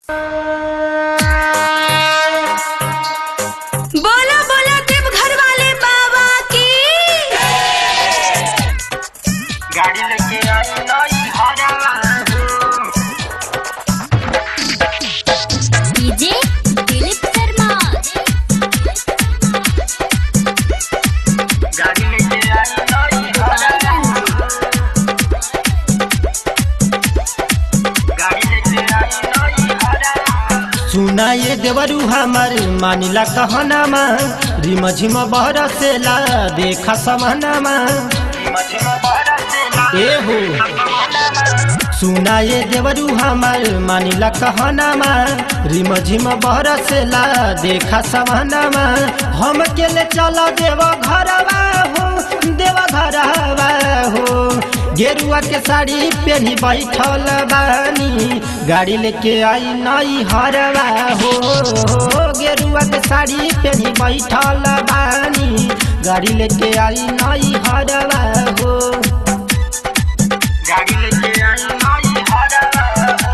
बोलो बोलो देव घर वाले बाबा की। गाड़ी लेके आई नई हरवा डीजे दिलीप शर्मा। गाड़ी लेके आई नई हरवा गाड़ी लेके आई नई हरवा। सुना ये देवरू हमार मानिला कहनामा रिम झिम बरसेला देखा समानामा ए हो। सुना ये देवरू हमार मानिला कहनामा रिम झिम बरसेला देखा समानामा हम के ले चलो देव घरवा हो देव घरवा हो। गेरुआ के साड़ी पहनी बैठल बानी गाड़ी लेके आई नई हरवा हो। गेरुआ के साड़ी पहनी बैठल बानी गाड़ी लेके आई नई हरवा हो। गाड़ी लेके आई नई हरवा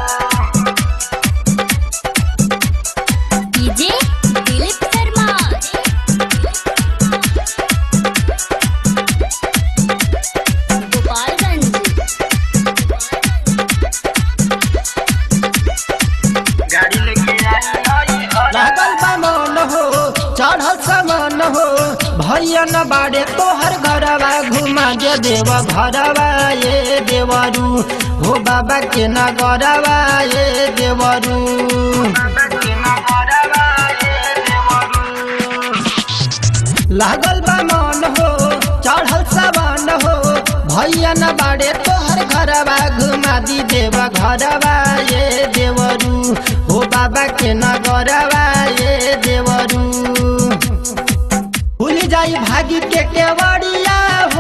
डीजे दिलीप शर्मा। गोपालगंज। गाड़ी लेके आई नई हरवा। लागल बा मन हो चढ़ल समान हो भैया न बाड़े तोहर घरवा घुमा दे देव घरवा ये देवरू हो बाबा के नगरवा ये देवरू। बाबा के नगरवा ये देवरू। लागल बा मन हो चढ़ल समान हो भैया न बाड़े तोहर घरवा घुमा दी देव घरवा ये देवरू हो बाबा के नगरवा ये देवरू। भूल जाई भागी के केवड़िया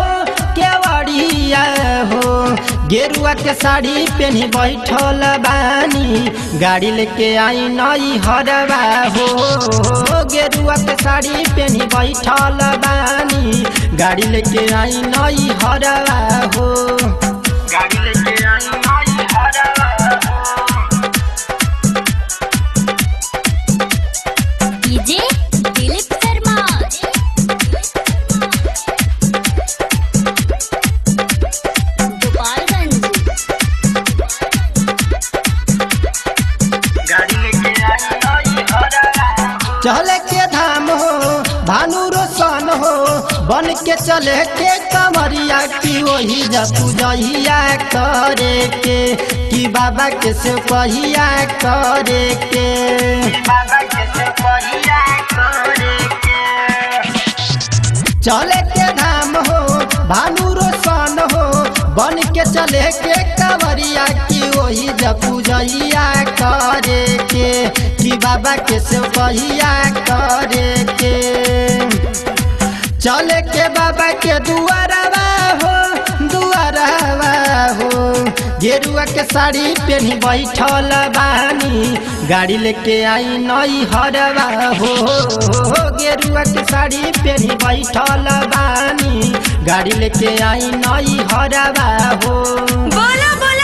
हो गेरुआ के साड़ी पहनी बैठल बानी गाड़ी लेके आई नई हरवा हो। गेरुआ के साड़ी पहनी बैठल बानी गाड़ी लेके आई नई हरवा हो। गाड़ी लेके आई नई हरवा डीजे दिलीप शर्मा। गोपालगंज। गाड़ी लेके आई नई हरवा। चले के धाम हो भानु रोशन हो बन के चले के कमरिया की वही पूजहिया करे के कि बाबा के से कहिया करे के। बाबा के से कहिया करे के। चले के धाम हो भानु रोशन हो बन के चले के कमरिया की वही पूजहिया करे के कि बाबा के से कहिया करे के। चले के बाबा के दुआरवा हो गेरुआ के साड़ी पहनी बैठल बानी गाड़ी लेके आई नई हरवा हो। गेरुआ के साड़ी पहनी बैठल बानी गाड़ी लेके आई नई हरवा हो। बोलो बोलो